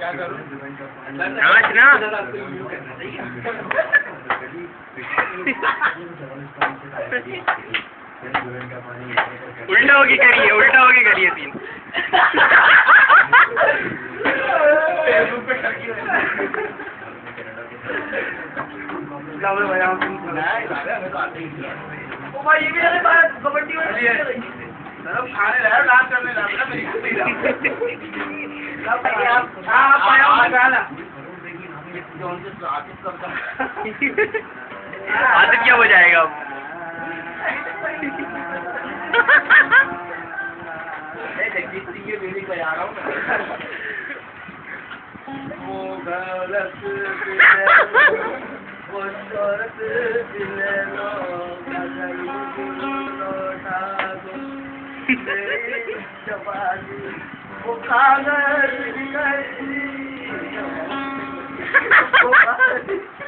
क्या करूं? नाच ना। उल्टा होके करिए, उल्टा होके करिए सीन। ओ भाई ये भी अरे बात कबड्डी वाली है। तरफ खाने रहा डांस करने रहा बेटा मेरी कुत्ती रहा। आप आया हो गाना। आदित्य क्या बजाएगा अब? जगदीश सिंह की म्यूजिक बजा रहा हूँ मैं। वो गलत वो शौरत दिले लो गजल लौटा दो मेरी जवानी वो कागज